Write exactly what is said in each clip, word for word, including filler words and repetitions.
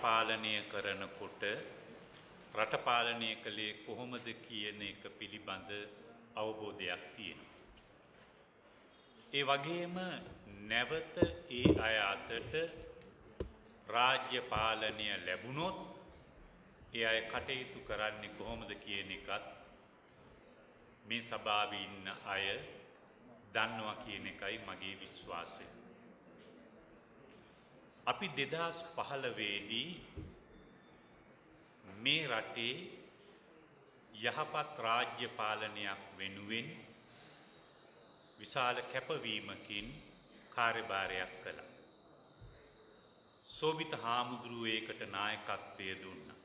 පාලනය කරනකොට රට පාලනය කළේ කොහොමද කියන එක පිළිබඳ අවබෝධයක් තියෙනවා. ඒ වගේම නැවත ඒ අය අතට රාජ්‍ය පාලනය ලැබුණොත් ඒ අය කටයුතු කරන්නේ කොහොමද කියන එකත් මේ සභාවේ ඉන්න අය දන්නවා කියන එකයි මගේ විශ්වාසය. අපි දෙදහස් පහළොව දී මේ රටේ යහපත් රාජ්‍ය පාලනයක් වෙනුවෙන් විශාල කැපවීමකින් කාර්යභාරයක් කළා. සෝබිත හාමුදුරුවෝ ඒකට නායකත්වය දුන්නා.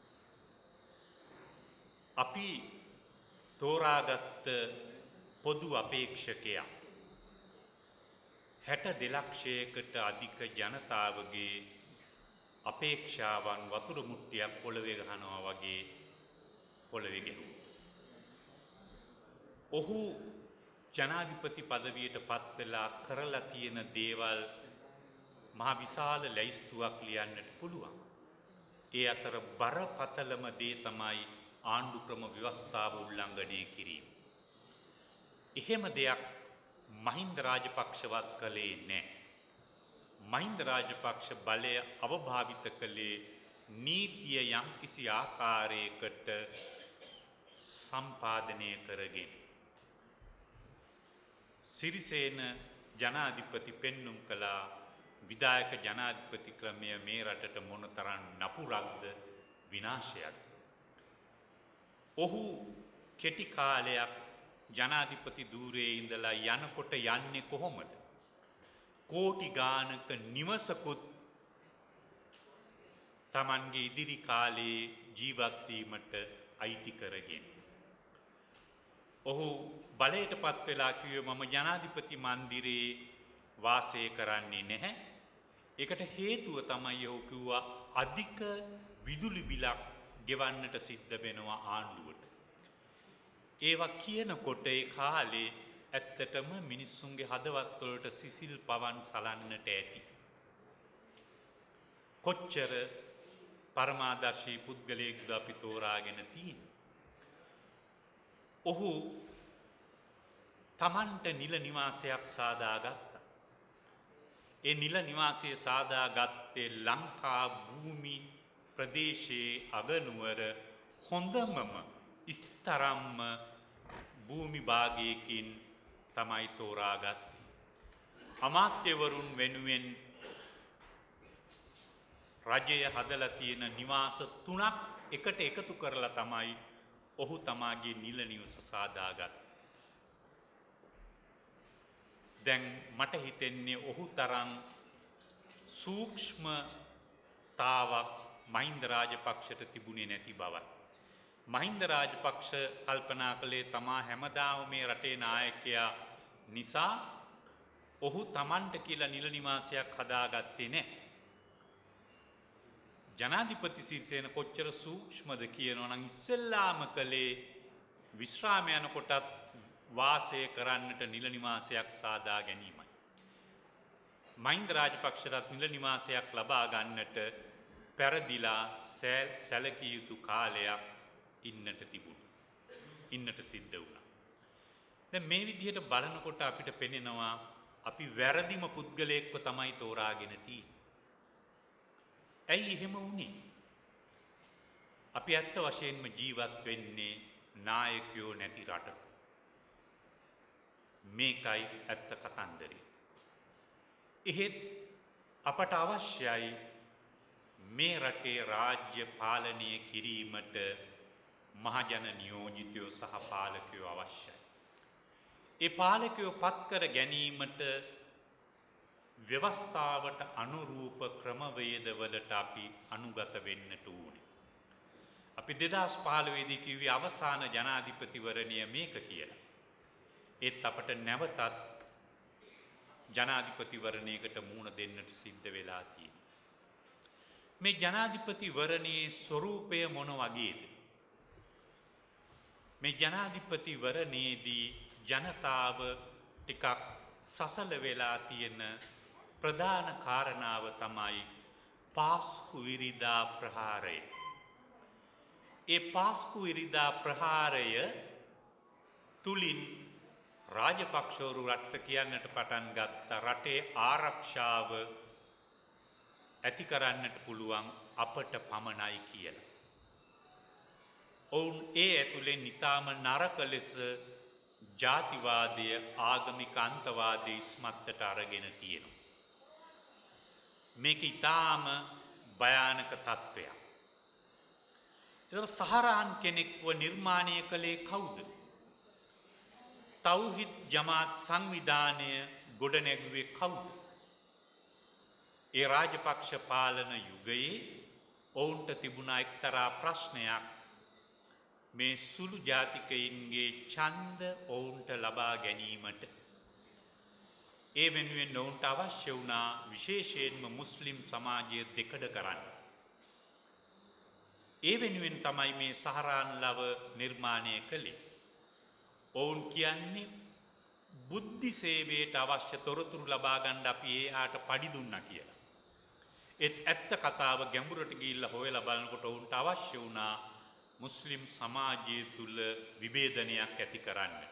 අපි තෝරාගත්ත පොදු අපේක්ෂකයා හැට දෙලක්ෂයකට අධික ජනතාවගේ අපේක්ෂාවන් වතුර මුට්ටියක් පොළවේ ගහනවා වගේ පොළවේ ගැහුවා. ඔහු ජනාධිපති පදවියට පත් වෙලා කරලා තියෙන දේවල් මහ විශාල ලැයිස්තුවක් ලියන්නට පුළුවන්. ඒ අතර බරපතලම දේ තමයි ආණ්ඩු ක්‍රම ව්‍යවස්ථාව උල්ලංඝනය කිරීම. එහෙම දෙයක් මහින්ද රාජපක්ෂවත් කළේ නැහැ. මහින්ද රාජපක්ෂ බලය අවභාවිත කළේ නීතිය යම් කිසි ආකාරයකට සම්පාදනය කරගෙන. සිරිසේන ජනාධිපති පෙන්නුම් කළා විධායක ජනාධිපති ක්‍රමය මේ රටට මොනතරම් නපුරක්ද විනාශයක්ද. ඔහු කෙටි කාලයක් ජනාධිපති ධූරයේ ඉඳලා යනකොට යන්නේ කොහොමද? කෝටි ගානක නිවසකුත් Tamanගේ ඉදිරි කාලයේ ජීවත් වීමට අයිති කරගෙන. ඔහු බලයටපත් වෙලා කිව්වේ මම ජනාධිපති මන්දිරේ වාසය කරන්නේ නැහැ. ඒකට හේතුව තමයි ඔහු කිව්වා අධික විදුලි බිලක් ගෙවන්නට සිද්ධ වෙනවා ආණ්ඩුවට. ඒවා කියනකොට ඒ කාලේ ඇත්තටම මිනිස්සුන්ගේ හදවත් වලට සිසිල් පවන් සලන්නට ඇති. කොච්චර පරමාදර්ශී පුද්ගලයෙක්ද අපි තෝරාගෙන තියෙන්නේ. ඔහු Tamanට නිල නිවාසයක් සාදාගත්තා. ඒ නිල නිවාසය සාදාගත්තේ ලංකා භූමි ප්‍රදේශයේ අගනුවර හොඳමම ඉස්තරම්ම භූමි භාගයකින් තමයි තෝරාගත්තේ. අමාත්‍යවරුන් වෙනුවෙන් රජය හදලා තියෙන නිවාස තුනක් එකට එකතු කරලා තමයි ඔහු තමාගේ නිල නිවස සාදාගත්තේ. දැන් මට හිතෙන්නේ ඔහු තරම් සූක්ෂමතාවක් මහින්ද රාජපක්ෂට තිබුණේ නැති බවයි. මහින්ද රාජපක්ෂ කල්පනා කළේ තමා හැමදාම මේ රටේ නායකයා නිසා ඔහු Tamanට කියලා නිල නිවාසයක් හදාගත්තේ නැහැ. ජනාධිපති සිරිසේන කොච්චර සූක්ෂමද කියනවා නම් ඉස්සෙල්ලාම කළේ විශ්‍රාම යනකොටත් වාසය කරන්නට නිල නිවාසයක් සාදා ගැනීමයි. මහින්ද රාජපක්ෂට නිල නිවාසයක් ලබා ගන්නට පෙරදිලා සැලකිය යුතු කාලයක් ඉන්නට තිබුණා. ඉන්නට සිද්ධ වුණා. දැන් මේ විදිහට බලනකොට අපිට පෙනෙනවා අපි වැරදිම පුද්ගලයෙක්ව තමයි තෝරාගෙන තියෙන්නේ. ඇයි එහෙම වුනේ? අපි ඇත්ත වශයෙන්ම ජීවත් වෙන්නේ නායකයෝ නැති රටක. මේකයි ඇත්ත කතන්දරේ. එහෙත් අපට අවශ්‍යයි මේ රටේ රාජ්‍ය පාලනය කිරීමට මහජන නියෝජිතයෝ සහ පාලකයෝ අවශ්‍යයි. ඒ පාලකයෝ පත් කර ගැනීමට ව්‍යවස්ථාවට අනුරූප ක්‍රමවේදවලට අපි අනුගත වෙන්නට ඕනේ. අපි දෙදහස් පහළොව දී කිව්වේ අවසාන ජනාධිපතිවරණය මේක කියලා. ඒත් අපට නැවතත් ජනාධිපතිවරණයකට මුහුණ දෙන්නට සිද්ධ වෙලා තියෙනවා. මේ ජනාධිපතිවරණයේ ස්වරූපය මොන වගේද? මේ ජනාධිපතිවරණයේදී ජනතාව ටිකක් සසල වෙලා තියෙන ප්‍රධාන කාරණාව තමයි පාස්කු ඉරිදා ප්‍රහාරය. ඒ පාස්කු ඉරිදා ප්‍රහාරය තුලින් රාජපක්ෂවරු රට කියන්නට පටන් ගත්ත රටේ ආරක්ෂාව ඇති කරන්නට පුළුවන් අපට පමණයි කියලා. ඔවුන් ඒ ඇතුලෙන් ඊටාම නරක ලෙස ජාතිවාදය ආගමික අන්තවාදය ඉස්මත්තට අරගෙන තියෙනවා. මේක ඊටාම භයානක තත්ත්වයක්. ඒක සහරාන් කෙනෙක්ව නිර්මාණය කළේ කවුද? තෞහිද් ජමාත් සංවිධානය ගොඩනැගුවේ කවුද? ඒ රාජපක්ෂ පාලන යුගයේ ඔවුන්ට තිබුණා එක්තරා ප්‍රශ්නයක්. මේ සුළු ජාතිකයින්ගේ ඡන්ද ඔවුන්ට ලබා ගැනීමට ඒ වෙනුවෙන් ඔවුන්ට අවශ්‍ය වුණා විශේෂයෙන්ම මුස්ලිම් සමාජය දෙකඩ කරන්න. ඒ වෙනුවෙන් තමයි මේ සහරාන් ලව නිර්මාණය කළේ. ඔවුන් කියන්නේ බුද්ධි සේවයට අවශ්‍ය තොරතුරු ලබා ගන්න අපි එයාට පඩි දුන්නා කියලා. ඒත් ඇත්ත කතාව ගැඹුරට ගිහිල්ලා හොයලා බලනකොට ඔවුන්ට අවශ්‍ය වුණා මුස්ලිම් සමාජය තුල විභේදනයක් ඇති කරන්නට.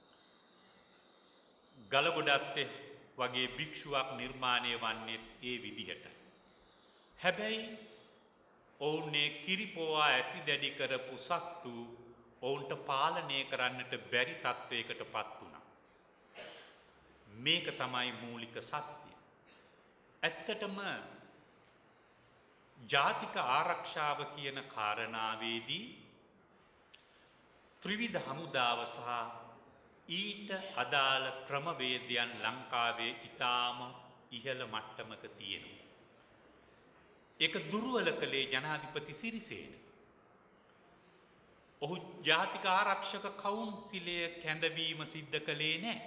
ගලගොඩත් වගේ භික්ෂුවක් නිර්මාණය වන්නේ ඒ විදිහට. හැබැයි ඔවුන්නේ කිරිපොවා ඇති දැඩි කරපු සත්තු ඔවුන්ට පාලනය කරන්නට බැරි තත්වයකට පත් වුණා. මේක තමයි මූලික සත්‍යය. ඇත්තටම ජාතික ආරක්ෂාව කියන කාරණාවේදී ත්‍රිවිධ හමුදාව සහ ඊට අදාළ ක්‍රමවේදයන් ලංකාවේ ඉතාම ඉහළ මට්ටමක තියෙනවා. ඒක දුර්වල කළේ ජනාධිපති සිරිසේන. ඔහු ජාතික ආරක්ෂක කවුන්සිලය කැඳවීම සිද්ධ කළේ නැහැ.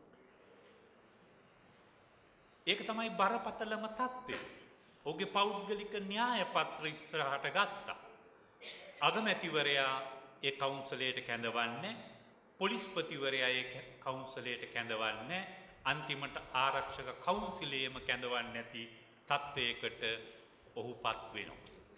ඒක තමයි බරපතලම තත්ත්වය. ඔහුගේ පෞද්ගලික න්‍යාය පත්‍ර ඉස්සරහට ගත්තා. අගමැතිවරයා ඒ කවුන්සලයට කැඳවන්නේ, පොලිස්පතිවරයා ඒ කවුන්සලයට කැඳවන්නේ, අන්තිමට ආරක්ෂක කවුන්සිලයේම කැඳවන්නේ නැති තත්ත්වයකට ඔහුපත් වෙනවා.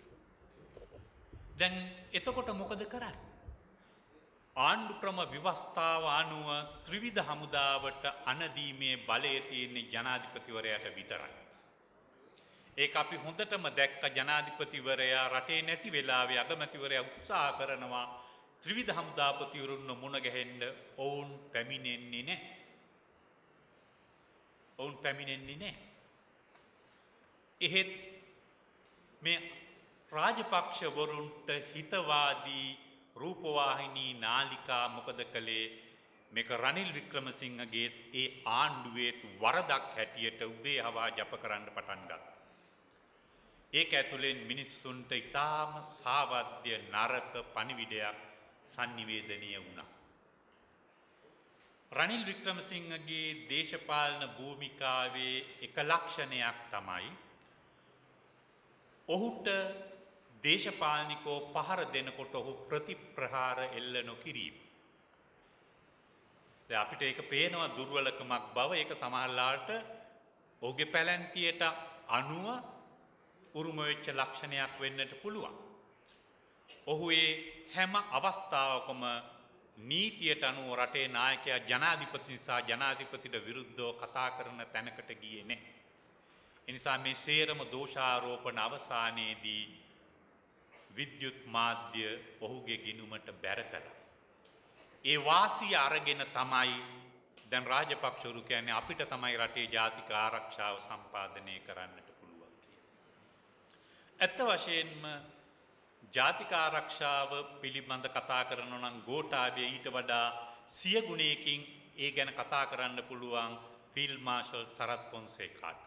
දැන් එතකොට මොකද කරන්නේ? ආණ්ඩු ක්‍රම ව්‍යවස්ථාව අනුව ත්‍රිවිධ හමුදාවට අනදීමේ බලය තියෙන ජනාධිපතිවරයාට විතරයි. ඒක අපි හොඳටම දැක්ක. ජනාධිපතිවරයා රටේ නැති වෙලාවේ අගමැතිවරයා උත්සාහ කරනවා ත්‍රිවිධ හමුදාපතිවරුන්ව මුණ ගැහෙන්න. ඔවුන් පැමිණෙන්නේ නැහැ. ඔවුන් පැමිණෙන්නේ නැහැ. එහෙත් මේ රාජපක්ෂවරුන්ට හිතවාදී රූපවාහිනී නාලිකා මොකද කළේ? මේක රනිල් වික්‍රමසිංහගේ ඒ ආණ්ඩුවේ වරදක් හැටියට උදේ හවා ජප කරන්න පටන් ගත්තා. ඒක ඇතුලෙන් මිනිස්සුන්ට ඊටාම සාවද්‍ය නරක පණිවිඩයක් sannivedanaya වුණා. රනිල් වික්‍රමසිංහගේ දේශපාලන භූමිකාවේ එක ලක්ෂණයක් තමයි ඔහුට දේශපාලනිකෝ පහර දෙනකොට ඔහු ප්‍රතිප්‍රහාර එල්ල නොකිරීම. දැන් අපිට ඒක පේනවා දුර්වලකමක් බව. ඒක සමහරලාට ඔහුගේ පැලැන්තියට අනුව උරුම වෙච්ච ලක්ෂණයක් වෙන්නට පුළුවන්. ඔහු ඒ හැම අවස්ථාවකම නීතියට අනුව රටේ නායකයා ජනාධිපති නිසා ජනාධිපතිට විරුද්ධව කතා කරන තැනකට ගියේ නැහැ. ඒ නිසා මේ සේරම දෝෂාරෝපණ අවසානයේදී විද්‍යුත් මාධ්‍ය ඔහුගේ ගිණුමට බැර කළා. ඒ වාසිය අරගෙන තමයි දැන් රාජපක්ෂවරු කියන්නේ අපිට තමයි රටේ ජාතික ආරක්ෂාව සම්පාදනය කරන්නට පුළුවන් කියලා. ඇත්ත වශයෙන්ම ජාතික ආරක්ෂාව පිළිබඳ කතා කරනවා නම් ගෝඨාභය ඊට වඩා සිය ගුණයකින් ඒ ගැන කතා කරන්න පුළුවන් ෆීල්ඩ් මාර්ෂල් සරත් පොන්සේකාට.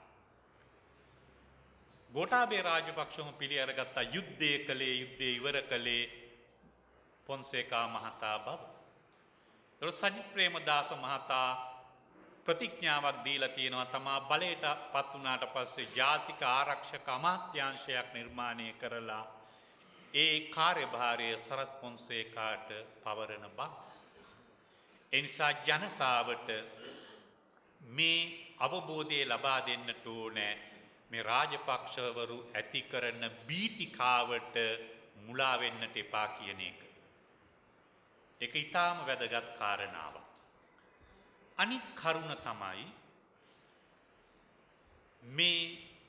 ගෝඨාභය රාජපක්ෂම පිළි අරගත්ත යුද්ධය කළේ යුද්ධය ඉවර කළේ පොන්සේකා මහතා බව. ඒක සජිත් ප්‍රේමදාස මහතා ප්‍රතිඥාවක් දීලා තියෙනවා තමා බලයට පත් වුණාට පස්සේ ජාතික ආරක්ෂක අමාත්‍යාංශයක් නිර්මාණය කරලා ඒ කාර්යභාරය සරත් පොන්සේකාට පවරන බව. ඒ නිසා ජනතාවට මේ අවබෝධය ලබා දෙන්නට ඕනේ. මේ රාජපක්ෂවරු ඇති කරන බීතිකාවට මුලා වෙන්නට එපා කියන එක. ඒක ඊටාම වැදගත් කාරණාවක්. අනිත් කරුණ තමයි මේ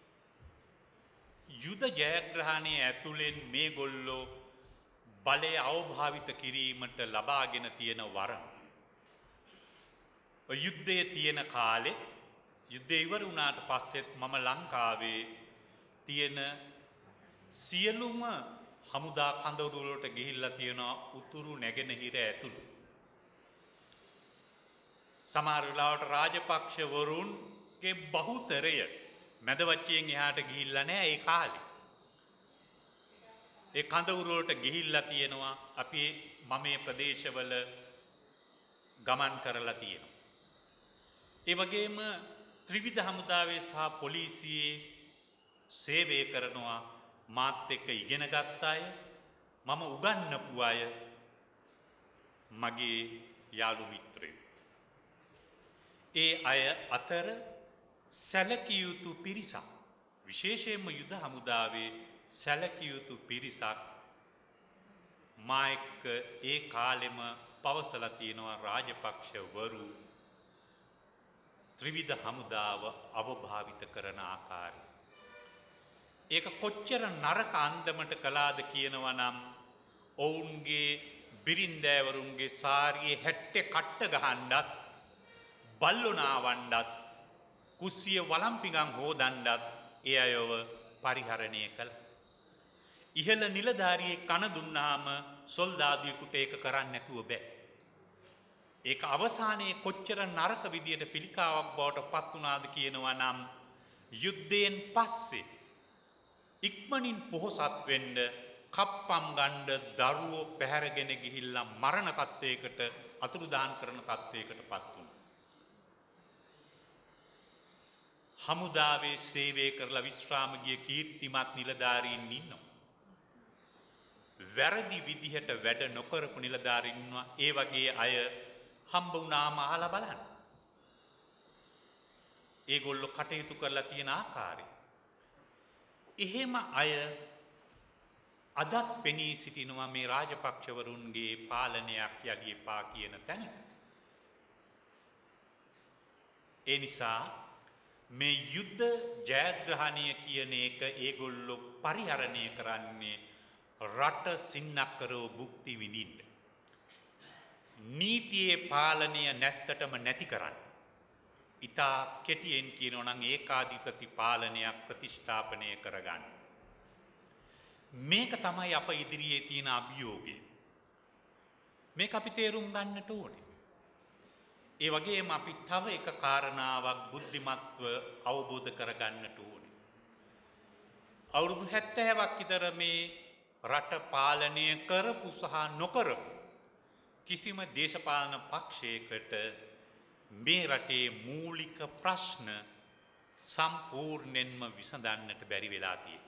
යුද ජයග්‍රහණයේ ඇතුළෙන් මේගොල්ලෝ බලය අවභාවිත කිරීමට ලබාගෙන තියෙන වරම්. යුද්ධයේ තියෙන කාලේ යුද්ධය ඉවර වුණාට පස්සෙත් මම ලංකාවේ තියෙන සියලුම හමුදා කඳවුරු වලට ගිහිල්ලා තියෙන උතුරු නැගෙනහිර ඇතුළු සමහර වෙලාවට රාජපක්ෂ වරුන්ගේ බහුතරය මැදවච්චියෙන් එහාට ගිහිල්ලා නැහැ ඒ කාලේ. ඒ කඳවුරු වලට ගිහිල්ලා තියෙනවා අපි මම මේ ප්‍රදේශවල ගමන් කරලා තියෙනවා. ඒ වගේම ත්‍රිවිධ හමුදාවේ සහ පොලිසියේ සේවය කරනවා මාත් එක්ක ඉගෙන ගත්ත අය මම උගන්වපු අය මගේ යාළු මිත්‍රයෝ. ඒ අය අතර සැලකිය යුතු පිරිසක් විශේෂයෙන්ම යුද හමුදාවේ සැලකිය යුතු පිරිසක් මා එක්ක ඒ කාලෙම පවසලා තියෙනවා රාජපක්ෂවරු ත්‍රිවිධ හමුදාව අවභාවිත කරන ආකාරය. ඒක කොච්චර නරක අන්දමට කළාද කියනවා නම් ඔවුන්ගේ බිරින්දෑවරුන්ගේ සාරියේ හැට්ටේ කට්ට ගහන්නත් බල්ලොනාවන්නත් කුස්සිය වළම්පිඟන් හොදන්නත් ඒ අයව පරිහරණය කළා. ඉහළ නිලධාරියේ කන දුන්නාම සොල්දාදුවෙකුට ඒක කරන්න නැතුව බෑ. ඒක අවසානයේ කොච්චර නරක විදියට පිළිකාවක් බවට පත් වුණාද කියනවා නම් යුද්ධයෙන් පස්සේ ඉක්මනින් පොහොසත් වෙන්න කප්පම් ගන්න දරුවෝ පැහැරගෙන ගිහිල්ලා මරණ තත්වයකට අතුරුදාන් කරන තත්වයකට පත් වුණා. හමුදාවේ සේවය කරලා විශ්‍රාම ගිය කීර්තිමත් නිලධාරීන් ඉන්නවා. වැරදි විදිහට වැඩ නොකරපු නිලධාරීන් ඉන්නවා. ඒ වගේ අය හම්බ වුණාම අහලා බලන්න. ඒගොල්ලෝ කටයුතු කරලා තියෙන ආකාරය. එහෙම අය අදත් පෙනී සිටිනවා මේ රාජපක්ෂවරුන්ගේ පාලනයක් යලි එපා කියන තැන. ඒ නිසා මේ යුද්ධ ජයග්‍රහණය කියන එක ඒගොල්ලෝ පරිහරණය කරන්නේ රට සින්නක්කරව භුක්ති විඳින්න. නීතියේ පාලනය නැත්තටම නැති කරන්න. ඉතා කෙටියෙන් කියනවා නම් ඒකාධිපති පාලනයක් ප්‍රතිෂ්ඨාපනය කරගන්න. මේක තමයි අප ඉදිරියේ තියෙන අභියෝගය. මේක අපි තේරුම් ගන්නට ඕනේ. ඒ වගේම අපි තව එක කාරණාවක් බුද්ධිමත්ව අවබෝධ කරගන්නට ඕනේ. අවුරුදු හැත්තෑවක් විතර මේ රට පාලනය කරපු සහ නොකරපු කිසිම දේශපාලන පක්ෂයකට මේ රටේ මූලික ප්‍රශ්න සම්පූර්ණයෙන්ම විසඳන්නට බැරි වෙලා තියෙනවා.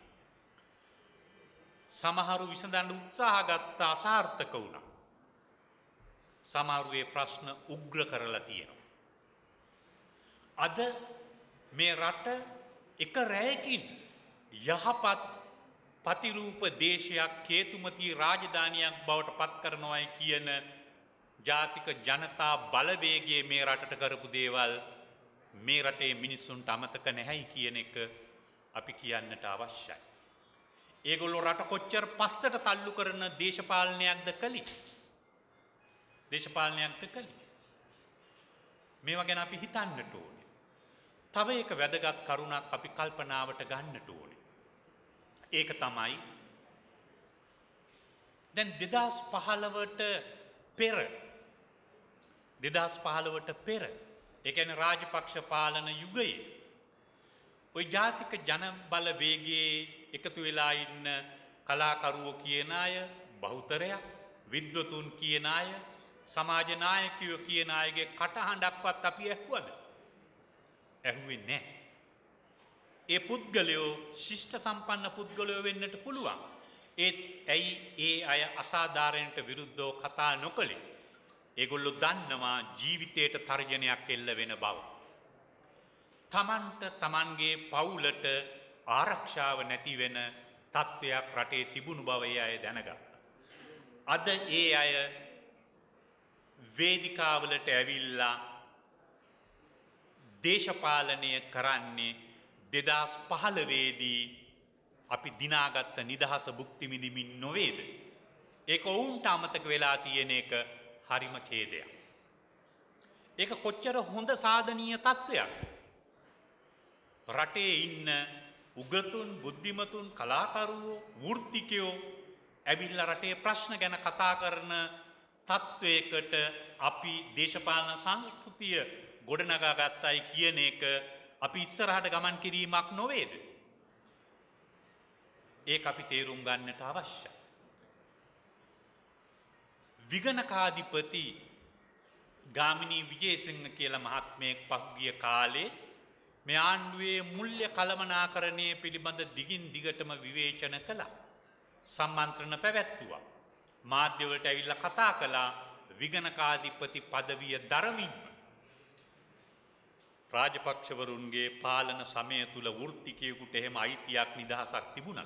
සමහරු විසඳන්න උත්සාහ ගත්තා අසාර්ථක වුණා. සමහරු ඒ ප්‍රශ්න උග්‍ර කරලා තියෙනවා. අද මේ රට එක රැයකින් යහපත් ප්‍රතිරූප දේශයක් කේතුමති රාජධානියක් බවට පත් කරනවායි කියන ජාතික ජනතා බලවේගයේ මේ රටට කරපු දේවල් මේ රටේ මිනිස්සුන්ට අමතක නැහැයි කියන එක අපි කියන්නට අවශ්‍යයි. ඒගොල්ලෝ රට කොච්චර පස්සට තල්ලු කරන දේශපාලනයක්ද කළේ? දේශපාලනයක්ද කළේ? මේවා ගැන අපි හිතන්නට ඕනේ. තව එක වැදගත් කරුණක් අපි කල්පනාවට ගන්නට ඕනේ. ඒක තමයි දැන් දෙදහස් පහළවට පෙර දෙදහස් පහළවට පෙර ඒ කියන්නේ රාජපක්ෂ පාලන යුගයේ ওই ජාතික ජන බල වේගයේ එකතු වෙලා ඉන්න කලාකරුවෝ කියන අය බහුතරයක් විද්වතුන් කියන අය සමාජ නායකයෝ කියන අයගේ කටහඬක්වත් අපි ඇහුවද? ඇහුවේ නැහැ. ඒ පුද්ගලයෝ ශිෂ්ට සම්පන්න පුද්ගලයෝ වෙන්නට පුළුවන්. ඒත් ඇයි ඒ අය අසාධාරණයට විරුද්ධව කතා නොකළේ? ඒගොල්ලෝ දන්නවා ජීවිතයට තර්ජනයක් එල්ල වෙන බව. තමන්ට තමන්ගේ පවුලට ආරක්ෂාව නැති වෙන තත්ත්වයක් රටේ තිබුණු බව ඒ අය දැනගත්තා. අද ඒ අය වේදිකාවලට ඇවිල්ලා දේශපාලනය කරන්නේ දෙදහස් පහළොවේදී අපි දිනාගත්ත නිදහස භුක්ති විඳිමින් නොවේද? ඒක ඔවුන්ට අමතක වෙලා තියෙන එක හරිම ඛේදයක්. ඒක කොච්චර හොඳ සාධනීය තත්ත්වයක්. රටේ ඉන්න උගතුන්, බුද්ධිමතුන්, කලාකරුවෝ, වෘත්තිකයෝ ඇවිල්ලා රටේ ප්‍රශ්න ගැන කතා කරන තත්ත්වයකට අපි දේශපාලන සංස්කෘතිය ගොඩනගා ගත්තයි කියන එක අපි ඉස්සරහට ගමන් කිරීමක් නොවේද? ඒක අපි තේරුම් ගන්නට අවශ්‍යයි. විගණකාධිපති ගාමිණී විජේසිංහ කියලා මහත්මයෙක් පහුගිය කාලේ මේ ආණ්ඩුවේ මුල්‍ය කළමනාකරණය පිළිබඳ දිගින් දිගටම විවේචන කළා. සම්මන්ත්‍රණ පැවැත්තුවා. මාධ්‍යවලට ඇවිල්ලා කතා කළා විගණකාධිපති පදවිය දරමින්ම. රාජපක්ෂවරුන්ගේ පාලන සමය තුල වෘත්තිකයෙකුට එහෙම අයිතියක් නිදහසක් තිබුණා.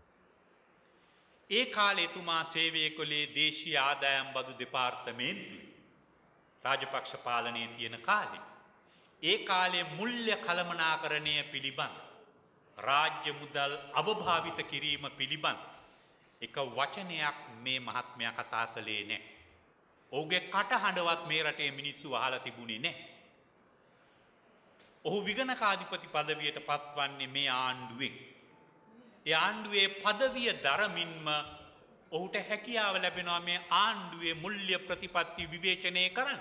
ඒ කාලේ එතුමා සේවය කළේ දේශීය ආදායම් බදු දෙපාර්තමේන්තුවේ. රාජපක්ෂ පාලනයේ තියෙන කාලේ. ඒ කාලේ මුල්‍ය කළමනාකරණය පිළිබඳ රාජ්‍ය මුදල් අවභාවිත කිරීම පිළිබඳ එක වචනයක් මේ මහත්මයා කතා කළේ නැහැ. ඔහුගේ කටහඬවත් මේ රටේ මිනිස්සු අහලා තිබුණේ නැහැ. ඔහු විගණකාධිපති පදවියට පත්වන්නේ මේ ආණ්ඩුවෙන්. ඒ ආණ්ඩුවේ පදවිය දරමින්ම ඔහුට හැකියාව ලැබෙනවා මේ ආණ්ඩුවේ මුල්‍ය ප්‍රතිපත්ති විවේචනය කරන්න.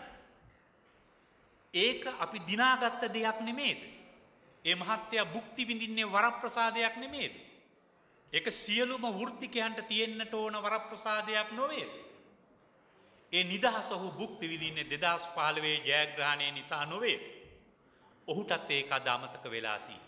ඒක අපි දිනාගත්ත දෙයක් නෙමේද? ඒ මහත්තයා භුක්ති විඳින්නේ වරප්‍රසාදයක් නෙමේද? ඒක සියලුම වෘත්තිකයන්ට තියෙන්නට ඕන වරප්‍රසාදයක් නොවේද? ඒ නිදහස ඔහු භුක්ති විඳින්නේ දෙදහස් පහළොවේ ජයග්‍රහණය නිසා නොවේද? ඔහුටත් ඒක අද අමතක වෙලා තියෙනවා.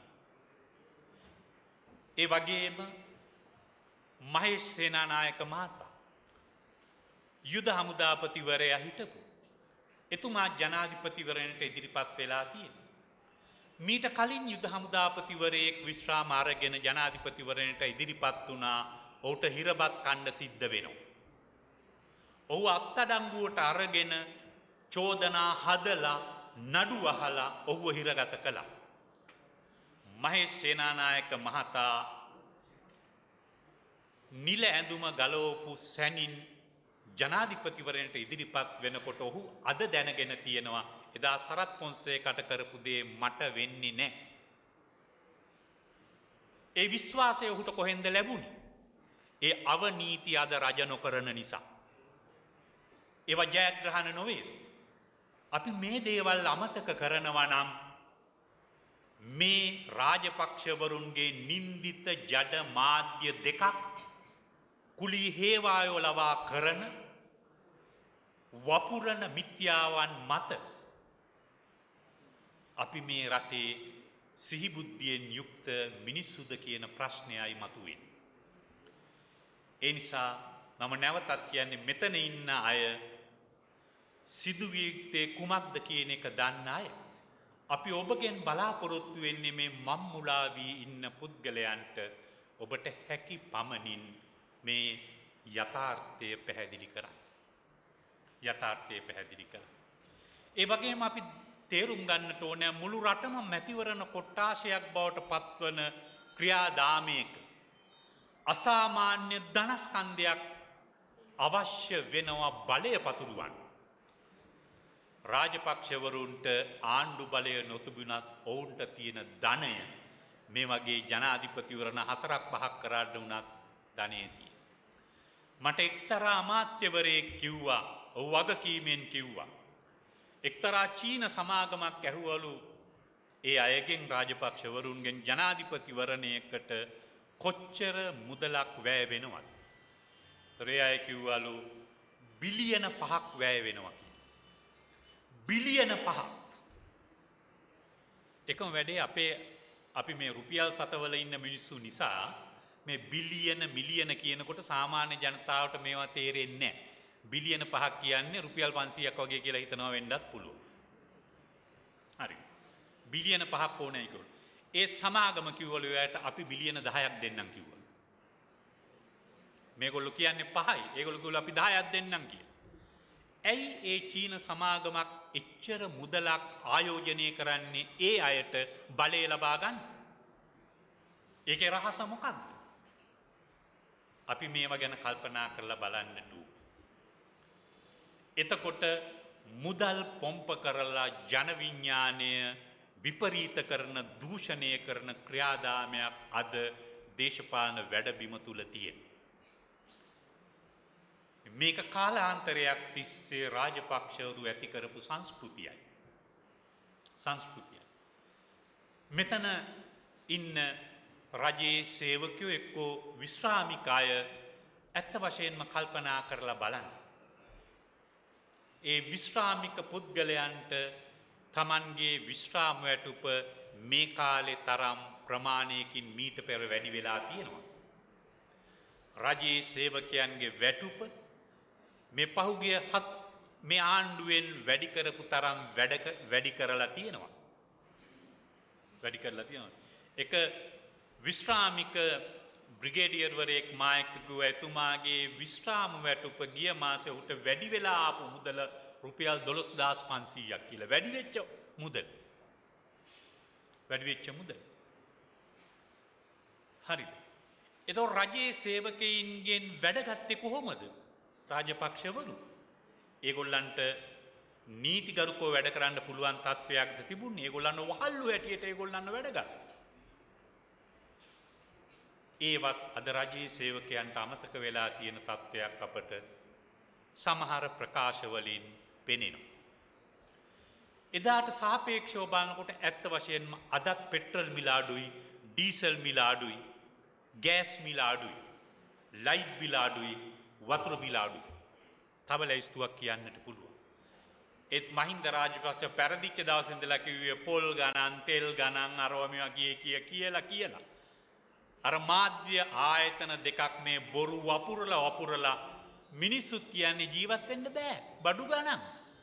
ඒ වගේම මහේෂ් සේනානායක මහතා යුද හමුදාපතිවරයා හිටපු එතුමා ජනාධිපතිවරණයට ඉදිරිපත් වෙලා තියෙනවා. මීට කලින් යුද හමුදාපතිවරයෙක් විශ්‍රාම අරගෙන ජනාධිපතිවරණයට ඉදිරිපත් වුණා. ඔහුට හිරබත් කණ්ඩ සිද්ධ වෙනවා. ඔහු අත්අඩංගුවට අරගෙන චෝදනා හදලා නඩු අහලා ඔහුව හිරගත කළා. මහේෂ් සේනානායක මහතා නිල ඇඳුම ගලවපු සැනින් ජනාධිපතිවරණයට ඉදිරිපත් වෙනකොට ඔහු අද දැනගෙන තියෙනවා එදා සරත් පොන්සේකට කරපු දේ මට වෙන්නේ නැහැ. ඒ විශ්වාසය ඔහුට කොහෙන්ද ලැබුණේ? ඒ අවනීති අද රජ නොකරන නිසා. ඒවා ජයග්‍රහණ නොවේ. අපි මේ දේවල් අමතක කරනවා නම් මේ රාජපක්ෂවරුන්ගේ නින්දිත ජඩ මාධ්‍ය දෙකක් කුලී හේවායෝ ලවා කරන වපුරන මිත්‍යාවන් මත අපි මේ රටේ සිහිබුද්ධියෙන් යුක්ත මිනිස්සුද කියන ප්‍රශ්නයයි මතුවෙන්නේ. ඒ නිසා මම නැවතත් කියන්නේ මෙතන ඉන්න අය සිදුවිය යුත්තේ කුමක්ද කියන එක දන්න අය. අපි ඔබගෙන් බලාපොරොත්තු වෙන්නේ මේ මම්මුලා වී ඉන්න පුද්ගලයන්ට ඔබට හැකි පමණින් මේ යථාර්ථය පැහැදිලි කරන්න. යථාර්ථය පැහැදිලි කරන්න. ඒ වගේම අපි තේරුම් ගන්නට ඕනේ මුළු රටම මැතිවරණ කොට්ටාශයක් බවට පත්වන ක්‍රියාදාමයක අසාමාන්‍ය ධනස්කන්ධයක් අවශ්‍ය වෙනවා බලය පතුරුවන්න. රාජපක්ෂවරුන්ට ආණ්ඩු බලය නොතිබුණත් ඔවුන්ට තියෙන ධනය මේ වගේ ජනාධිපතිවරණ හතරක් පහක් කරන්න උනත් ධනෙ තියෙන. මට එක්තරා අමාත්‍යවරයෙක් කිව්වා, ඔහු වගකීමෙන් කිව්වා. එක්තරා චීන සමාගමක් ඇහුවලු ඒ අයගෙන් රාජපක්ෂවරුන්ගෙන් ජනාධිපතිවරණයකට කොච්චර මුදලක් වැය වෙනවද? ඒ අය කිව්වලු බිලියන පහක් වැය වෙනවා. බිලියන පහක්. එකම වැඩේ අපේ අපි මේ රුපියල් සතවල ඉන්න මිනිස්සු නිසා මේ බිලියන මිලියන කියනකොට සාමාන්‍ය ජනතාවට මේවා තේරෙන්නේ නැහැ. බිලියන පහක් කියන්නේ රුපියල් පන්සීයක් වගේ කියලා හිතනවා වෙන්නත් පුළුවන්. හරි. බිලියන පහක් ඕනේ ඒකෝ. ඒ සමාගම කිව්වලු එයාට අපි බිලියන දහයක් දෙන්නම් කිව්වලු. මේගොල්ලෝ කියන්නේ පහයි. ඒගොල්ලෝ කිව්වලු අපි දහයක් දෙන්නම් කියලා. ඇයි ඒ චීන සමාගමක් එච්චර මුදලක් ආයෝජනය කරන්නේ ඒ අයට බලය ලබා ගන්න? ඒකේ රහස මොකක්ද? අපි මේවා ගැන කල්පනා කරලා බලන්නට. එතකොට මුදල් පොම්ප කරලා ජන විඥාණය විපරීත කරන දූෂණය කරන ක්‍රියාදාමයක් අද දේශපාලන වැඩබිම තුල තියෙනවා. මේක කාලාන්තරයක් තිස්සේ රාජපක්ෂවරු ඇති කරපු සංස්කෘතියයි. සංස්කෘතියයි. මෙතන ඉන්න රජයේ සේවකයෝ එක්කෝ විශ්‍රාමික අය ඇත්ත වශයෙන්ම කල්පනා කරලා බලන්න. ඒ විශ්‍රාමික පුද්ගලයන්ට තමන්ගේ විශ්‍රාම වැටුප මේ කාලේ තරම් ප්‍රමාණයකින් මීට පෙර වැඩි වෙලා තියෙනවා. රජයේ සේවකයන්ගේ වැටුප මේ පහුගිය හත් මේ ආණ්ඩුවෙන් වැඩි කරපු තරම් වැඩ වැඩි කරලා තියෙනවා. වැඩි කරලා තියෙනවා. එක විශ්‍රාමික බ්‍රිගේඩියර්වරයෙක් මායක කිව්වා එතුමාගේ විශ්‍රාම වැටුප ගිය මාසේ උට වැඩි වෙලා ආපු මුදල රුපියල් දොළොස් හදාස් පන්සීයක් කියලා. වැඩි වෙච්ච මුදල. වැඩි වෙච්ච මුදල. හරිද? එතකොට රජයේ සේවකයින්ගෙන් වැඩ ගත්තේ කොහොමද? රාජපක්ෂවරු. ඒගොල්ලන්ට නීතිගරුකව වැඩ කරන්න පුළුවන් තත්වයක්ද තිබුණේ? ඒගොල්ලන්ව වහල්ලු හැටියට ඒගොල්ලන්ව වැඩ ගත්තා. ඒවත් අද රජයේ සේවකයන්ට අමතක වෙලා තියෙන තත්ත්වයක් අපට සමහර ප්‍රකාශ වලින් පෙනෙනවා. එදාට සාපේක්ෂව බලනකොට ඇත්ත වශයෙන්ම අදත් පෙට්‍රල් මිල අඩුයි, ඩීසල් මිල අඩුයි, ගෑස් මිල අඩුයි, ලයිට් බිල අඩුයි, වතුර බිල අඩුයි. තව ලැයිස්තුවක් කියන්නට පුළුවන්. ඒත් මහින්ද රාජපක්ෂ පෙරදිච්ච දවසේ ඉඳලා කිව්වේ පොල් ගණන්, තෙල් ගණන් අරවා මේවා කිය කිය කියලා කියලා. අර මාධ්‍ය ආයතන දෙකක් මේ බොරු වපුරලා වපුරලා මිනිස්සුත් කියන්නේ ජීවත් වෙන්න බෑ බඩු ගණන්.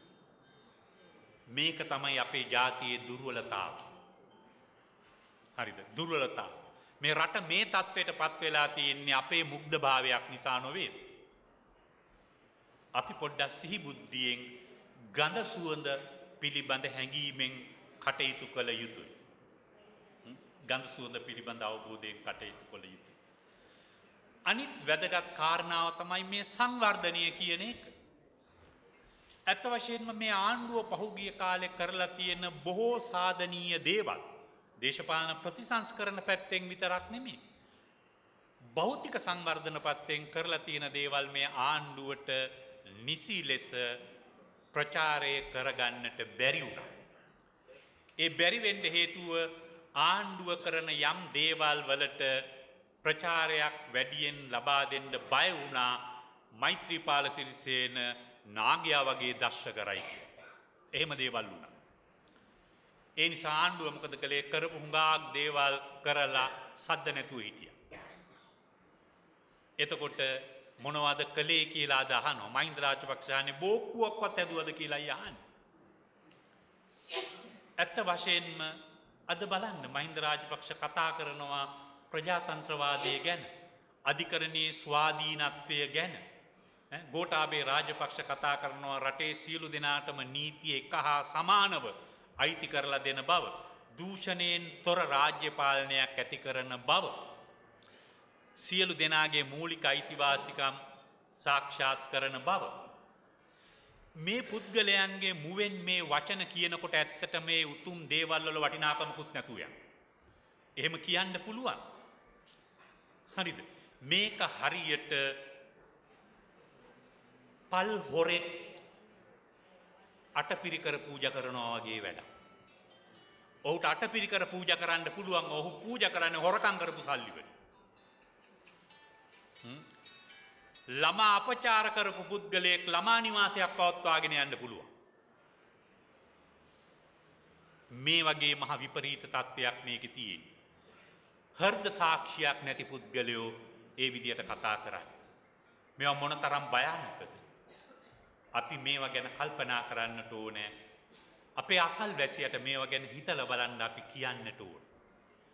මේක තමයි අපේ ජාතියේ දුර්වලතාව. හරිද? දුර්වලතාව. මේ රට මේ තත්ත්වයටපත් වෙලා තියෙන්නේ අපේ මුග්ධභාවයක් නිසා නොවේ. අපි පොඩ්ඩක් සිහි බුද්ධියෙන් ගඳ සුවඳ පිළිබඳ හැඟීමෙන් කටයුතු කළ යුතුයි. ගඳ සුවඳ පිළිබඳ අවබෝධයෙන් කටයුතු කළ යුතුයි. අනිත් වැදගත් කාරණාව තමයි මේ සංවර්ධනය කියන එක. ඇත්ත වශයෙන්ම මේ ආණ්ඩුව පහුගිය කාලේ කරලා තියෙන බොහෝ සාධනීය දේවල් දේශපාලන ප්‍රතිසංස්කරණ පැත්තෙන් විතරක් නෙමෙයි. භෞතික සංවර්ධන පැත්තෙන් කරලා තියෙන දේවල් මේ ආණ්ඩුවට නිසි ලෙස ප්‍රචාරය කරගන්නට බැරි වුණා. ඒ බැරි වෙන්න හේතුව ආණ්ඩුව කරන යම් දේවල් වලට ප්‍රචාරයක් වැඩියෙන් ලබා දෙන්න බය වුණා මෛත්‍රීපාල සිරිසේන නාගයා වගේ දර්ශක කරයි. එහෙම දේවල් වුණා. ඒ නිසා ආණ්ඩුව මොකද කළේ? කරපු හුඟක් දේවල් කරලා සද්ද නැතුව හිටියා. එතකොට මොනවද කළේ කියලා අද අහනවා. මහින්ද රාජපක්ෂානේ බෝක්කුවක්වත් ඇදුවද කියලා අහන්නේ. ඇත්ත වශයෙන්ම අද බලන්න මහින්ද රාජපක්ෂ කතා කරනවා ප්‍රජාතන්ත්‍රවාදය ගැන, අධිකරණයේ ස්වාධීනත්වය ගැන. ගෝඨාභය රාජපක්ෂ කතා කරනවා රටේ සියලු දෙනාටම නීතිය එක හා සමානව අයිති කරලා දෙන බව, දූෂණයෙන් තොර රාජ්‍ය පාලනයක් ඇති කරන බව, සියලු දෙනාගේ මූලික අයිතිවාසිකම් සාක්ෂාත් කරන බව. මේ පුද්ගලයන්ගේ මුවෙන් මේ වචන කියනකොට ඇත්තට මේ උතුම් දේවල් වල වටිනාකමකුත් නැතුව යන. එහෙම කියන්න පුළුවන්. හරිද? මේක හරියට පල් හොරෙක් අටපිරිකර පූජා කරනවා වගේ වැඩක්. ඔහුට අටපිරිකර පූජා කරන්න පුළුවන්. ඔහු පූජා කරන්නේ හොරකම් කරපු සල්ලි වලින්. ළමා අපචාර කරපු පුද්ගලයෙක් ළමා නිවාසයක් පවත්වාගෙන යන්න පුළුවන්. මේ වගේ මහ විපරීත තත්ත්වයක් මේකේ තියෙන්නේ. හෘද සාක්ෂියක් නැති පුද්ගලයෝ ඒ විදියට කතා කරන්නේ. මේවා මොනතරම් භයානකද? අපි මේවා ගැන කල්පනා කරන්නට ඕනේ. අපේ අසල්වැසියට මේවා ගැන හිතලා බලන්න අපි කියන්නට ඕනේ.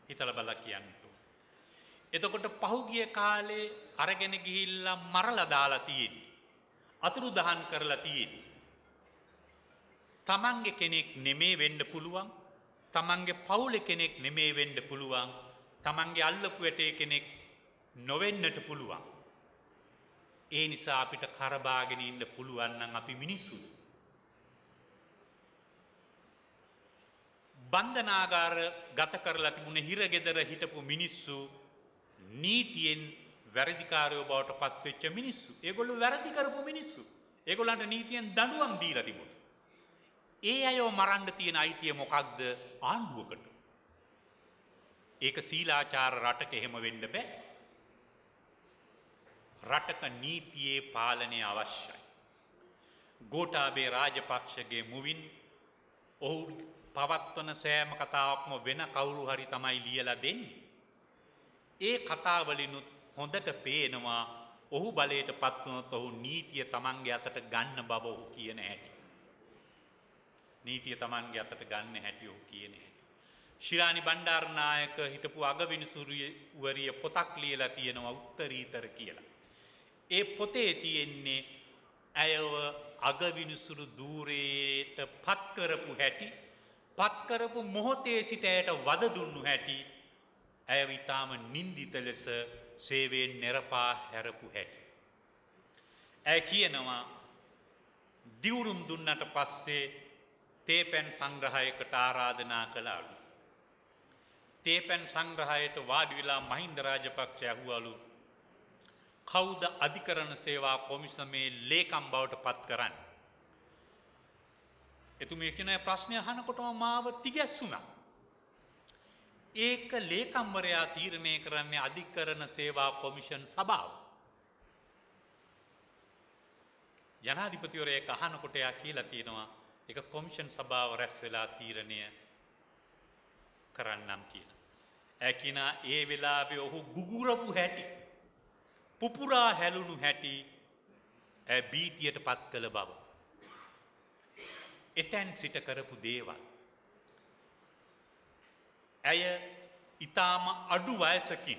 හිතලා බලලා කියන්න. එතකොට පහුගිය කාලේ අරගෙන ගිහිල්ලා මරලා දාලා තියෙන්නේ. අතුරුදහන් කරලා තියෙන්නේ. තමන්ගේ කෙනෙක් නෙමේ වෙන්න පුළුවන්. තමන්ගේ පවුලේ කෙනෙක් නෙමේ වෙන්න පුළුවන්. තමන්ගේ අල්ලපු වැටේ කෙනෙක් නොවෙන්නට පුළුවන්. ඒ නිසා අපිට කරබාගෙන ඉන්න පුළුවන් නම් අපි මිනිස්සු. බන්ධනාගාර ගත කරලා තිබුණ හිරගෙදර හිටපු මිනිස්සු නීතියෙන් වැරදිකාරයෝ බවට පත් වෙච්ච මිනිස්සු. ඒගොල්ලෝ වැරදි කරපු මිනිස්සු. ඒගොල්ලන්ට නීතියෙන් දඬුවම් දීලා තිබුණා. ඒ අයව මරන්න තියෙන අයිතිය මොකක්ද? ආණ්ඩුවකට. ඒක සීලාචාර රටක එහෙම වෙන්න බෑ. රටක නීතියේ පාලනය අවශ්‍යයි. ගෝඨාභය රාජපක්ෂගේ මුවින් ඔහු පවත්වන සෑම කතාවක්ම වෙන කවුරු හරි තමයි ලියලා දෙන්නේ. ඒ කතාවලිනුත් හොඳට පේනවා ඔහු බලයට පත් වුණොත් ඔහු නීතිය තමන්ගේ අතට ගන්න බව ඔහු කියන හැටි. නීතිය තමන්ගේ අතට ගන්න හැටි ඔහු කියන හැටි. ශිරාණි බණ්ඩාරනායක හිටපු අගවිනිසුරුවරිය පොතක් ලියලා තියෙනවා උත්තරීතර කියලා. ඒ පොතේ තියෙන්නේ ඇයව අගවිනිසුරු ධූරයට පත් කරපු හැටි, පත් කරපු මොහොතේ සිට ඇයට වද දුන්නු හැටි, ඇය විතාම නින්දිත ලෙස සේවයෙන් නිරපා හැරපු හැටි. ඇය කියනවා දිවුරුම් දුන්නට පස්සේ තේපැන් සංග්‍රහයකට ආරාධනා කළාලු. තේපැන් සංග්‍රහයට වාඩි වෙලා මහින්ද රාජපක්ෂ ඇහුවලු කවුද අධිකරණ සේවා කොමිසමේ ලේකම් බවට පත් කරන්නේ? එතුමිය කියන ප්‍රශ්නය අහනකොටම මාව තිගැස්සුණා. ඒක ලේකම්වරයා තීරණය කරන්නේ අධිකරණ සේවා කොමිෂන් සභාව. ජනාධිපතිවරයා ඒක අහනකොට එයා කියලා තියෙනවා ඒක කොමිෂන් සභාව රැස් වෙලා තීරණය කරන්නම් කියලා. ඒ කියන ඒ වෙලාවේ ඔහු ගුගුරපු හැටි, පුපුරා හැලුණු හැටි ඈ බීතියට පත් කළ බව. එතෙන් සිට කරපු දේවල්. ඇය ඊටාම අඩු වයසකින්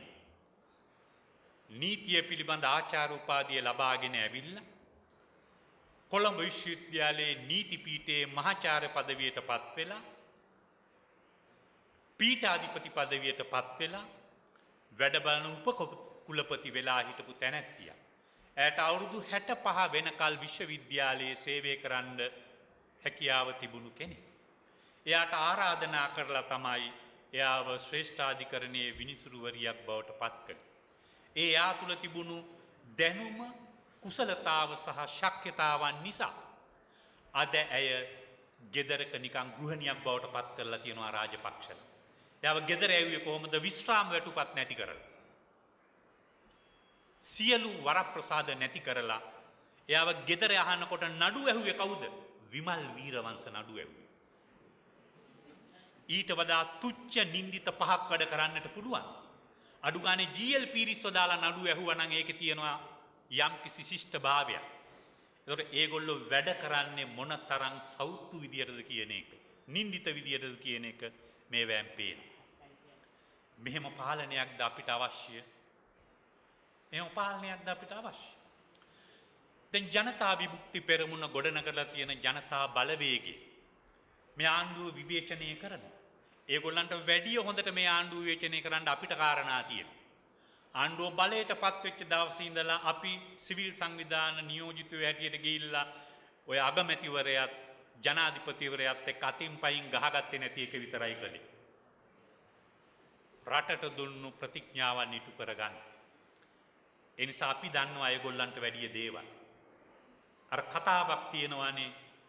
නීතිය පිළිබඳ ආචාර්ය උපාධිය ලබාගෙන ඇවිල්ලා කොළඹ විශ්වවිද්‍යාලයේ නීති පීඨයේ මහාචාර්ය පදවියට පත් වෙලා පීඨාධිපති පදවියට පත් වෙලා වැඩ බලන උපකුලපති වෙලා හිටපු තැනැත්තියක්. ඇයට අවුරුදු හැට පහ වෙනකල් විශ්වවිද්‍යාලයේ සේවය කරන්න හැකියාව තිබුණු කෙනෙක්. එයාට ආරාධනා කරලා තමයි එයාව ශ්‍රේෂ්ඨාධිකරණයේ විනිසුරුවරියක් බවට පත් කළේ. ඒ යා තුල තිබුණු දැනුම, කුසලතාව සහ ශක්්‍යතාවන් නිසා අද ඇය ගෙදරක නිකන් ගෘහණියක් බවට පත් කරලා තියෙනවා රාජපක්ෂලා. එයාව ගෙදර ඇවිල්ලා කොහොමද විශ්‍රාම වැටුපත් නැති කරලා. සියලු වරප්‍රසාද නැති කරලා එයාව ගෙදර අහනකොට නඩු ඇහුවේ කවුද? විමල් වීරවංශ නඩු ඇහුවේ. ඊට වඩා තුච්ච නින්දිත පහක් වැඩ කරන්නට පුළුවන්. අඩු ගානේ ජී එල් පීරිස්ව දාලා නඩු ඇහුවා නම් ඒකේ තියෙනවා යම් කිසි ශිෂ්ට භාවයක්. ඒකට ඒගොල්ලෝ වැඩ කරන්නේ මොන තරම් සෞතු විදියටද කියන එක, නින්දිත විදියටද කියන එක මේ වෑම් පේනවා. මෙහෙම පාලනයක්ද අපිට අවශ්‍ය? මෙහෙම පාලනයක්ද අපිට අවශ්‍ය? දැන් ජනතා විමුක්ති පෙරමුණ ගොඩනගලා තියෙන ජනතා බලවේගය මේ ආණ්ඩුව විවේචනය කරනවා. ඒගොල්ලන්ට වැඩිය හොඳට මේ ආණ්ඩුව විවේචනය කරන්න අපිට කාරණා තියෙනවා. ආණ්ඩුව බලයට පත් වෙච්ච දවසේ ඉඳලා අපි සිවිල් සංවිධාන නියෝජිතයෝ හැටියට ගිහිල්ලා ඔය අගමැතිවරයාත් ජනාධිපතිවරයාත් එක්ක අතින් පයින් ගහගත්තේ නැති එක විතරයි කළේ. රටට දුන්නු ප්‍රතිඥාවන් ඉටු කරගන්න. ඒ නිසා අපි දන්නවා ඒගොල්ලන්ට වැඩිය දේවල්. අර කතාවක් තියෙනවානේ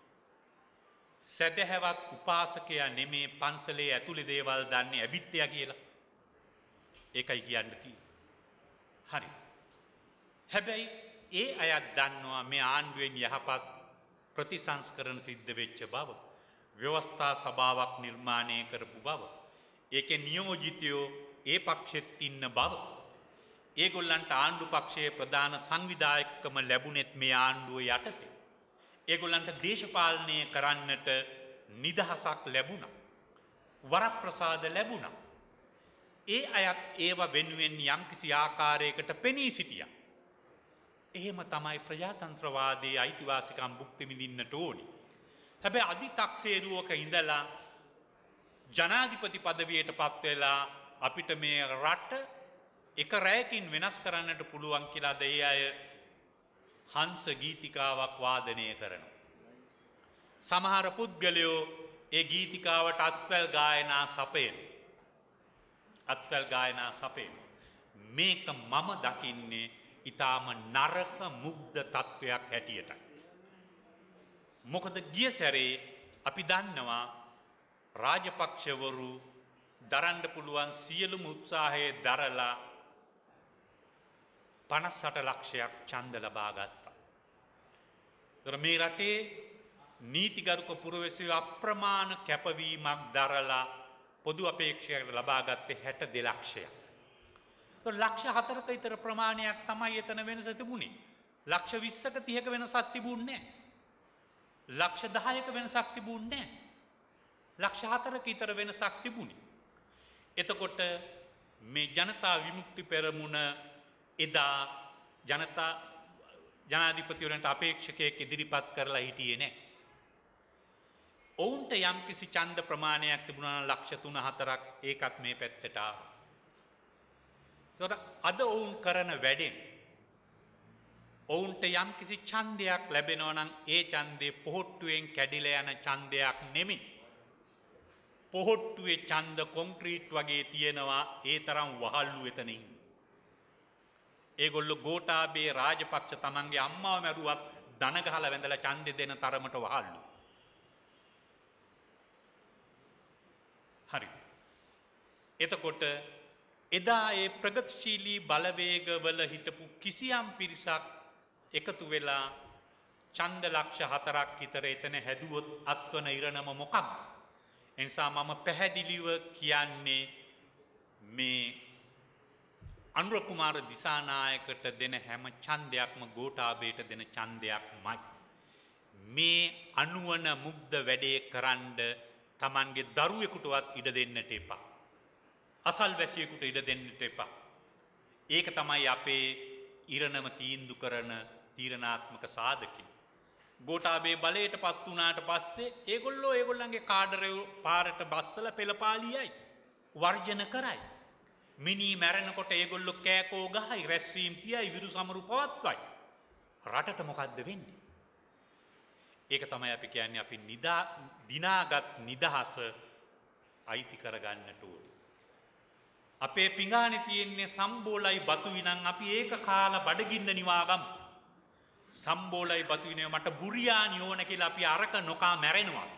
සදහැවත් උපාසකයා නෙමේ පන්සලේ ඇතුලේ දේවල් දන්නේ ඇබිත්තයා කියලා. ඒකයි කියන්න තියෙන්නේ. හරි. හැබැයි ඒ අය දන්නවා මේ ආණ්ඩුවෙන් යහපත් ප්‍රතිසංස්කරණ සිද්ධ වෙච්ච බව, ව්‍යවස්ථා සභාවක් නිර්මාණය කරපු බව, ඒකේ නියෝජිතයෝ ඒ පක්ෂෙත් ඉන්න බව, ඒගොල්ලන්ට ආණ්ඩු පක්ෂයේ ප්‍රධාන සංවිධායකකම ලැබුණෙත් මේ ආණ්ඩුව යටතේ. ඒගොල්ලන්ට දේශපාලනය කරන්නට නිදහසක් ලැබුණා. වරප්‍රසාද ලැබුණා. ඒ අයත් ඒව වෙනුවෙන් යම්කිසි ආකාරයකට පෙනී සිටියා. එහෙම තමයි ප්‍රජාතන්ත්‍රවාදී අයිතිවාසිකම් භුක්ති විඳින්නට ඕනි. හැබැයි අධිතක්සේරුවක ඉඳලා ජනාධිපති පදවියට පත් වෙලා අපිට මේ රට එක රැයකින් වෙනස් කරන්නට පුළුවන් කියලාද ඒ අය හංස ගීතිකාවක් වාදනය කරනවා. සමහර පුද්ගලයෝ ඒ ගීතිකාවට අත්වැල් ගායනා සපයන. අත්වැල් ගායනා සපයන. මේක මම දකින්නේ ඊටාම නරක මුග්ධ තත්වයක් හැටියට. මොකද ගිය සැරේ අපි දන්නවා රාජපක්ෂවරු දරන්න පුළුවන් සියලුම උත්සාහයේ දරලා පනස් අට ලක්ෂයක් ඡන්ද ලබා ගත්තා. ඒතර මේ රටේ නීතිගරුක පුරවැසියෝ අප්‍රමාණ කැපවීමක් දරලා පොදු අපේක්ෂයකට ලබා ගත්තේ හැට දෙක ලක්ෂයක්. ඒතර ලක්ෂ හතරක විතර ප්‍රමාණයක් තමයි එතන වෙනස තිබුණේ. ලක්ෂ විස්සක තිහක වෙනසක් තිබුණේ නැහැ. ලක්ෂ දහයක වෙනසක් තිබුණේ නැහැ. ලක්ෂ හතරක විතර වෙනසක් තිබුණේ. එතකොට මේ ජනතා විමුක්ති පෙරමුණ එදා ජනතා ජනාධිපතිවරන්ට අපේක්ෂකයෙක් ඉදිරිපත් කරලා හිටියේ නැහැ. ඔවුන්ට යම්කිසි ඡන්ද ප්‍රමාණයක් තිබුණා නම් ලක්ෂ තුන හතරක් ඒකත් මේ පැත්තට ආවා. ඒතකොට අද ඔවුන් කරන වැඩෙන් ඔවුන්ට යම්කිසි ඡන්දයක් ලැබෙනවා නම් ඒ ඡන්දේ පොහොට්ටුවෙන් කැඩිලා යන ඡන්දයක් නෙමෙයි. පොහොට්ටුවේ ඡන්ද කොන්ක්‍රීට් වගේ තියෙනවා ඒ තරම් වහල්ලු එතන ඉන්නේ. ඒගොල්ලෝ ගෝඨාභය රාජපක්ෂ තමන්ගේ අම්මාව මැරුවත් දන ගහලා වැඳලා ඡන්දෙ දෙන තරමට වහල්ලු. හරිද? එතකොට එදා ඒ ප්‍රගතිශීලී බලවේගවල හිටපු කිසියම් පිරිසක් එකතු වෙලා ඡන්ද ලක්ෂ හතරක් විතර එතන හැදුවොත් අත්වන ඉරණම මොකක්ද? එනිසා මම පැහැදිලිව කියන්නේ මේ අනුර කුමාර දිසානායකට දෙන හැම ඡන්දයක්ම ගෝඨාභයට දෙන ඡන්දයක්මයි. මේ අනුවන මුග්ධ වැඩේ කරන්න Tamanගේ දරුවෙකුටවත් ඉඩ දෙන්නට එපා. අසල්වැසියෙකුට ඉඩ දෙන්නට එපා. ඒක තමයි අපේ ඉරණම තීන්දු කරන තීරණාත්මක සාධකය. ගෝඨාභය බලයට පත් වුණාට පස්සේ ඒගොල්ලෝ ඒගොල්ලන්ගේ කාඩරය පාරට බස්සලා පෙළපාලියයි වර්ජන කරයි. මිනී මැරෙනකොට ඒගොල්ලෝ කෑකෝ ගහයි රැස්වීම් තියයි විරු සමරු පවත්වයි. රටට මොකද්ද වෙන්නේ? ඒක තමයි අපි කියන්නේ අපි නිදා දිනාගත් නිදහස අයිති කරගන්නට ඕනේ. අපේ පිඟානේ තියෙන්නේ සම්බෝලයි බතුයි නම් අපි ඒක කාලා බඩගින්න නිවාගමු. සම්බෝලයි බතුයිනේ මට බුරියානි ඕන කියලා අපි අරක නොකා මැරෙනවා.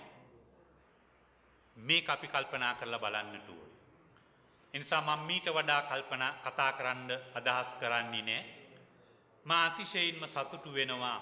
මේක අපි කල්පනා කරලා බලන්නට ඕනේ. එනිසා මම මීට වඩා කල්පනා කතා කරන්න අදහස් කරන්නේ නැහැ. මා අතිශයින්ම සතුටු වෙනවා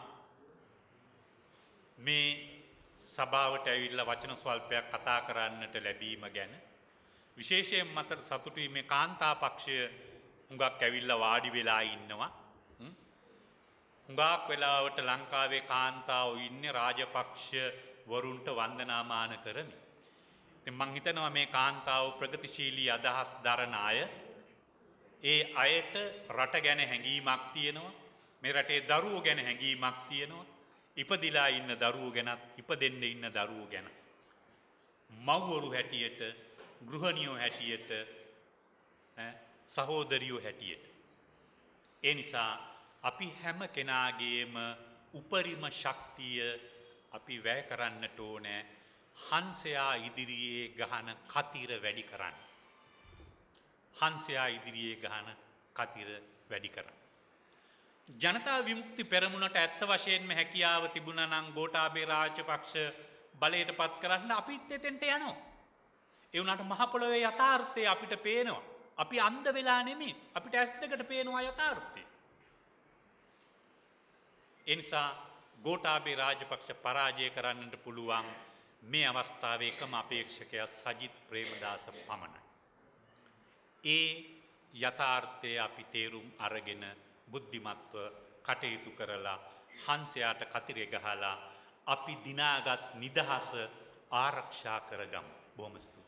මේ සභාවට ඇවිල්ලා වචන ස්වල්පයක් කතා කරන්නට ලැබීම ගැන. විශේෂයෙන් මට සතුටුයි මේ කාන්තා පක්ෂය හුඟක් ඇවිල්ලා වාඩි වෙලා ඉන්නවා. හුඟක් වෙලාවට ලංකාවේ කාන්තාවෝ ඉන්නේ රාජපක්ෂ වරුන්ට වන්දනාමාන කරමින්. ඉතින් මං හිතනවා මේ කාන්තාවෝ ප්‍රගතිශීලී අදහස් දරන අය. ඒ අයට රට ගැන හැඟීමක් තියෙනවා. මේ රටේ දරුවෝ ගැන හැඟීමක් තියෙනවා. ඉපදිලා ඉන්න දරුවෝ ගැනත් ඉපදෙන්න ඉන්න දරුවෝ ගැන. මව්වරු හැටියට, ගෘහණියෝ හැටියට, සහෝදරියෝ හැටියට. ඒ නිසා අපි හැම කෙනාගේම උපරිම ශක්තිය අපි වැය කරන්නට ඕනේ හංසයා ඉදිරියේ ගහන කතිර වැඩි කරන්න. හංසයා ඉදිරියේ ගහන කතිර වැඩි කරන්න. ජනතා විමුක්ති පෙරමුණට ඇත්ත වශයෙන්ම හැකියාව තිබුණා නම් ගෝඨාභය රාජපක්ෂ බලයට පත් කරන්න අපිත් එතෙන්ට යනවා. ඒ වුණාට මහ පොළොවේ යථාර්ථය අපිට පේනවා. අපි අන්ධ වෙලා නෙමෙයි. අපිට ඇස් දෙකට පේනවා යථාර්ථය. ඒ නිසා ගෝඨාභය රාජපක්ෂ පරාජය කරන්නට පුළුවන් මේ අවස්ථාවේ එකම අපේක්ෂකයා සජිත් ප්‍රේමදාස පමණයි. ඒ යථාර්ථය අපි තේරුම් අරගෙන බුද්ධිමත්ව කටයුතු කරලා හංසයාට කතිරේ ගහලා අපි දිනාගත් නිදහස ආරක්ෂා කරගමු. බොහොම ස්තුතියි.